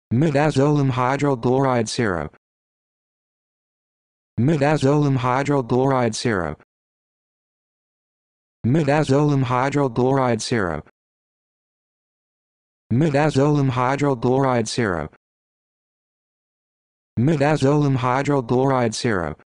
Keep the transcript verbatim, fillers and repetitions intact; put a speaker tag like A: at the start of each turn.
A: Midazolam hydrochloride syrup. Midazolam hydrochloride syrup. Midazolam hydrochloride syrup. Midazolam hydrochloride syrup. Midazolam hydrochloride syrup.